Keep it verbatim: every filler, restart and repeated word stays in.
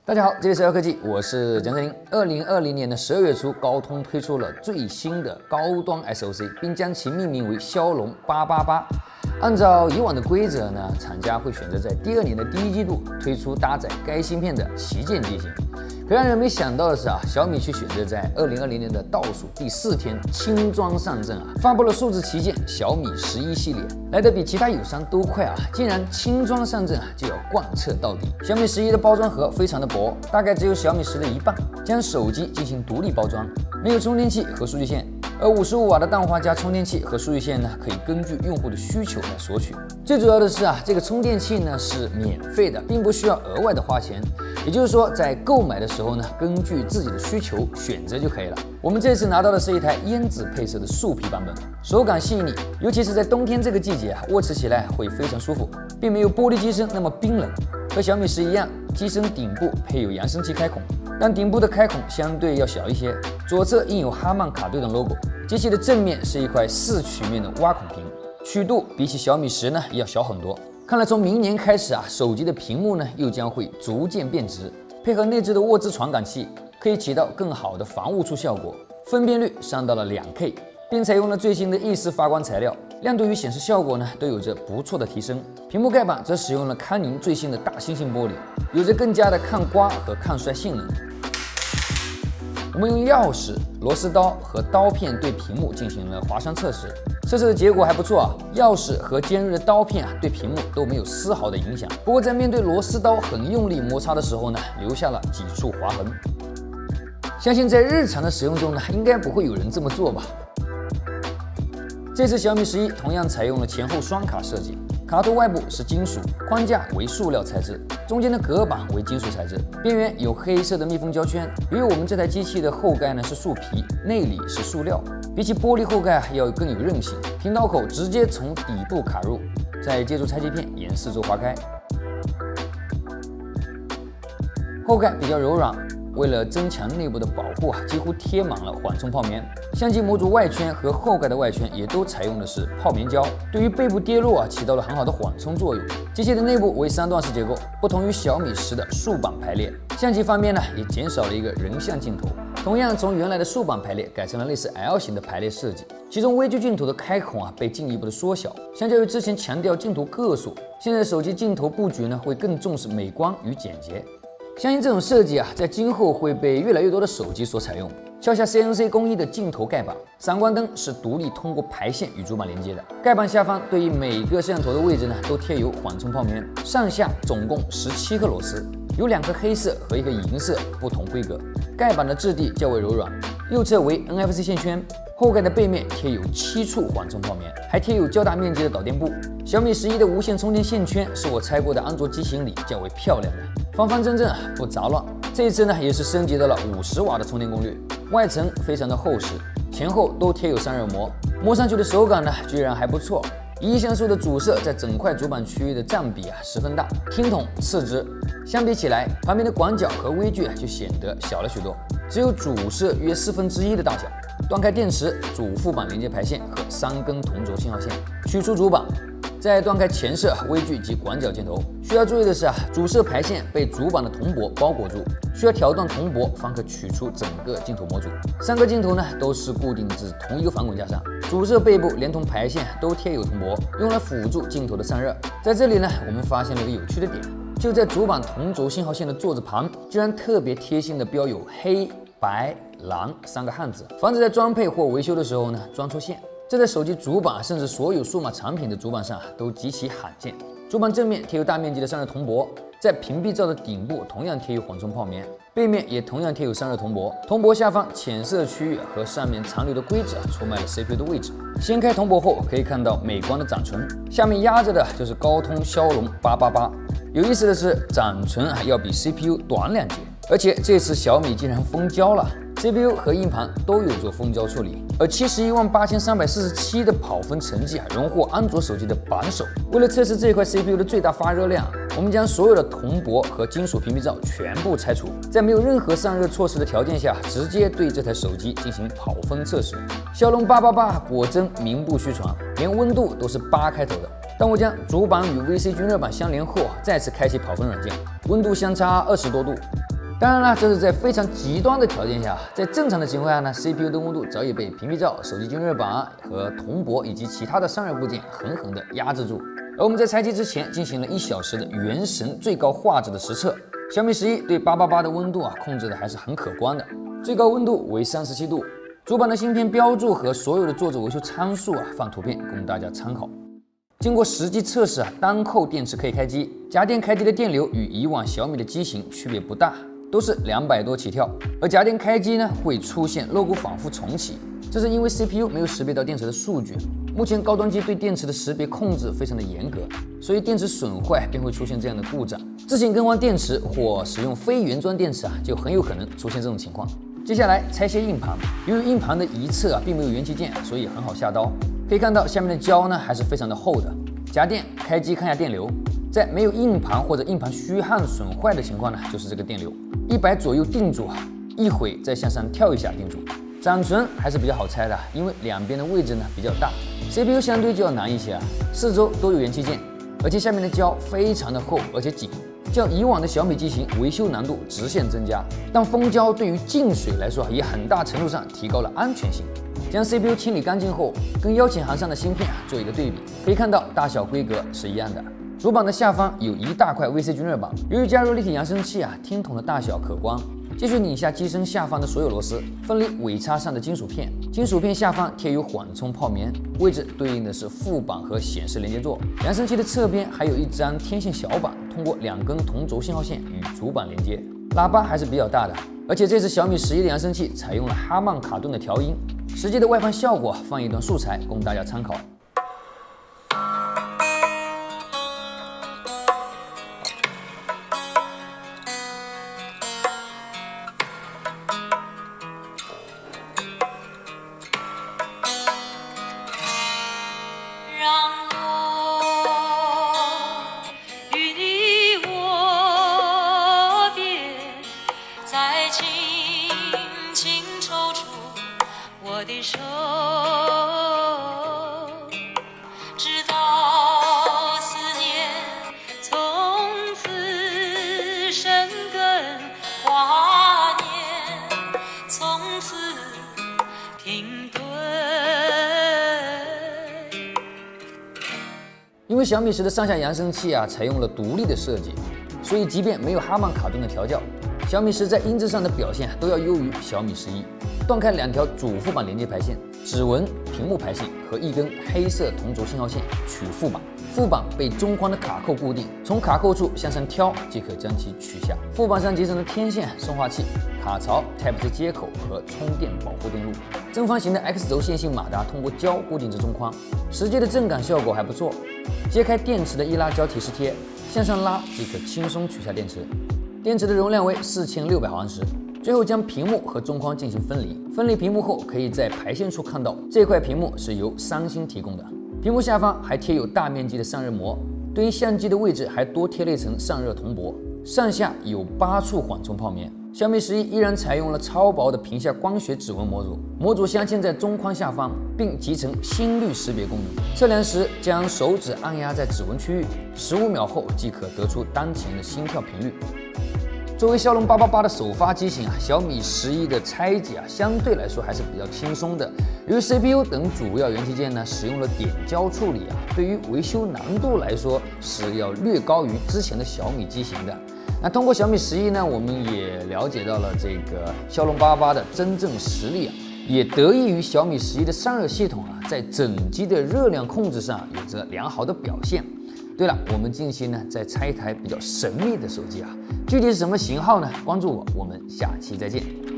大家好，这里是聊科技，我是蒋振林。二零二零年的十二月初，高通推出了最新的高端 S O C， 并将其命名为骁龙八八八。按照以往的规则呢，厂家会选择在第二年的第一季度推出搭载该芯片的旗舰机型。可让人没想到的是啊，小米却选择在二零二零年的倒数第四天轻装上阵啊，发布了数字旗舰小米十一系列，来得比其他友商都快啊！竟然轻装上阵啊，就要贯彻到底。小米十一的包装盒非常的薄，大概只有小米十的一半，将手机进行独立包装，没有充电器和数据线。而五十五瓦的氮化镓充电器和数据线呢，可以根据用户的需求来索取。最主要的是啊，这个充电器呢是免费的，并不需要额外的花钱。也就是说，在购买的时候呢，根据自己的需求选择就可以了。我们这次拿到的是一台烟紫配色的素皮版本，手感细腻，尤其是在冬天这个季节啊，握持起来会非常舒服，并没有玻璃机身那么冰冷。和小米十一样，机身顶部配有扬声器开孔，但顶部的开孔相对要小一些，左侧印有哈曼卡顿的 logo。机器的正面是一块四曲面的挖孔屏，曲度比起小米十呢要小很多。看来从明年开始啊，手机的屏幕呢又将会逐渐变直，配合内置的沃兹传感器，可以起到更好的防误触效果，分辨率上到了 两K， 并采用了最新的意式发光材料，亮度与显示效果呢都有着不错的提升。屏幕盖板则使用了康宁最新的大猩猩玻璃，有着更加的抗刮和抗摔性能。我们用钥匙、螺丝刀和刀片对屏幕进行了划伤测试，测试的结果还不错啊。钥匙和尖锐的刀片啊对屏幕都没有丝毫的影响，不过在面对螺丝刀很用力摩擦的时候呢，留下了几处划痕。相信在日常的使用中呢，应该不会有人这么做吧。这次小米十一同样采用了前后双卡设计，卡头外部是金属，框架为塑料材质，中间的隔板为金属材质，边缘有黑色的密封胶圈。由于我们这台机器的后盖呢是树皮，内里是塑料，比起玻璃后盖要更有韧性。频道口直接从底部卡入，再借助拆接片沿四周划开。后盖比较柔软。为了增强内部的保护啊，几乎贴满了缓冲泡棉。相机模组外圈和后盖的外圈也都采用的是泡棉胶，对于背部跌落啊起到了很好的缓冲作用。机器的内部为三段式结构，不同于小米十的竖板排列。相机方面呢，也减少了一个人像镜头，同样从原来的竖板排列改成了类似 L 型的排列设计。其中微距镜头的开孔啊被进一步的缩小，相较于之前强调镜头个数，现在手机镜头布局呢会更重视美观与简洁。相信这种设计啊，在今后会被越来越多的手机所采用。敲下 C N C 工艺的镜头盖板，闪光灯是独立通过排线与主板连接的。盖板下方对于每个摄像头的位置呢，都贴有缓冲泡棉，上下总共十七颗螺丝，有两颗黑色和一颗银色，不同规格。盖板的质地较为柔软，右侧为 N F C 线圈。后盖的背面贴有七处缓冲泡棉，还贴有较大面积的导电布。小米十一的无线充电线圈是我拆过的安卓机型里较为漂亮的，方方正正啊，不杂乱。这一次呢，也是升级到了五十瓦的充电功率，外层非常的厚实，前后都贴有散热膜，摸上去的手感呢，居然还不错。一亿像素的主摄在整块主板区域的占比啊十分大，听筒次之。相比起来，旁边的广角和微距啊就显得小了许多，只有主摄约四分之一的大小。断开电池、主副板连接排线和三根同轴信号线，取出主板，再断开前摄、微距及广角箭头。需要注意的是啊，主摄排线被主板的铜箔包裹住，需要挑断铜箔方可取出整个镜头模组。三个镜头呢都是固定至同一个防滚架上，主摄背部连同排线都贴有铜箔，用来辅助镜头的散热。在这里呢，我们发现了一个有趣的点，就在主板同轴信号线的座子旁，居然特别贴心的标有黑、白、蓝三个汉字，防止在装配或维修的时候呢装错线。这在手机主板甚至所有数码产品的主板上啊都极其罕见。主板正面贴有大面积的散热铜箔，在屏蔽罩的顶部同样贴有缓冲泡棉，背面也同样贴有散热铜箔。铜箔下方浅色区域和上面残留的硅脂啊出卖了 C P U 的位置。掀开铜箔后，可以看到美观的掌唇，下面压着的就是高通骁龙八八八。有意思的是，掌唇还要比 C P U 短两截。而且这次小米竟然封胶了 ，C P U 和硬盘都有做封胶处理。而七十一万八千三百四十七的跑分成绩啊，荣获安卓手机的榜首。为了测试这一块 C P U 的最大发热量，我们将所有的铜箔和金属屏蔽罩全部拆除，在没有任何散热措施的条件下，直接对这台手机进行跑分测试。骁龙八八八果真名不虚传，连温度都是八开头的。当我将主板与 V C 均热板相连后，再次开启跑分软件，温度相差二十多度。 当然了，这是在非常极端的条件下，在正常的情况下呢 ，C P U 的温度早已被屏蔽罩、手机均热板和铜箔以及其他的散热部件狠狠地压制住。而我们在拆机之前进行了一小时的原神最高画质的实测，小米十一对八八八的温度啊控制的还是很可观的，最高温度为三十七度。主板的芯片标注和所有的做着维修参数啊放图片供大家参考。经过实际测试啊，单扣电池可以开机，家电开机的电流与以往小米的机型区别不大。 都是两百多起跳，而家电开机呢会出现 logo 反复重启，这是因为 C P U 没有识别到电池的数据。目前高端机对电池的识别控制非常的严格，所以电池损坏便会出现这样的故障。自行更换电池或使用非原装电池啊，就很有可能出现这种情况。接下来拆卸硬盘，由于硬盘的一侧啊并没有元器件，所以很好下刀。可以看到下面的胶呢还是非常的厚的。家电开机看下电流，在没有硬盘或者硬盘虚焊损坏的情况呢，就是这个电流。 一百左右定住啊，一会再向上跳一下定住。掌存还是比较好拆的，因为两边的位置呢比较大。C P U 相对就要难一些啊，四周都有元器件，而且下面的胶非常的厚而且紧，较以往的小米机型维修难度直线增加。但封胶对于进水来说，也很大程度上提高了安全性。将 C P U 清理干净后，跟邀请函上的芯片啊做一个对比，可以看到大小规格是一样的。 主板的下方有一大块 V C 均热板，由于加入立体扬声器啊，听筒的大小可观。继续拧下机身下方的所有螺丝，分离尾叉上的金属片。金属片下方贴有缓冲泡棉，位置对应的是副板和显示连接座。扬声器的侧边还有一张天线小板，通过两根同轴信号线与主板连接。喇叭还是比较大的，而且这次小米十一的扬声器采用了哈曼卡顿的调音。实际的外放效果放一段素材供大家参考。 我的手，直到思念从此生根，华年从此停顿。 因为小米十的上下扬声器啊采用了独立的设计，所以即便没有哈曼卡顿的调教，小米十在音质上的表现都要优于小米十一。 断开两条主副板连接排线，指纹、屏幕排线和一根黑色同轴信号线取副板。副板被中框的卡扣固定，从卡扣处向上挑即可将其取下。副板上集成了天线、送话器、卡槽、Type C 接口和充电保护电路。正方形的 X 轴线性马达通过胶固定至中框，实际的震感效果还不错。揭开电池的易拉胶提示贴，向上拉即可轻松取下电池。电池的容量为四千六百毫安时。 最后将屏幕和中框进行分离。分离屏幕后，可以在排线处看到这块屏幕是由三星提供的。屏幕下方还贴有大面积的散热膜，对应相机的位置还多贴了一层散热铜箔。上下有八处缓冲泡棉。小米十一依然采用了超薄的屏下光学指纹模组，模组镶嵌在中框下方，并集成心率识别功能。测量时将手指按压在指纹区域，十五秒后即可得出当前的心跳频率。 作为骁龙八八八的首发机型啊，小米十一的拆解啊，相对来说还是比较轻松的。由于 C P U 等主要元器件呢使用了点胶处理啊，对于维修难度来说是要略高于之前的小米机型的。那通过小米十一呢，我们也了解到了这个骁龙八八八的真正实力啊，也得益于小米十一的散热系统啊，在整机的热量控制上有着良好的表现。 对了，我们近期呢在拆一台比较神秘的手机啊，具体是什么型号呢？关注我，我们下期再见。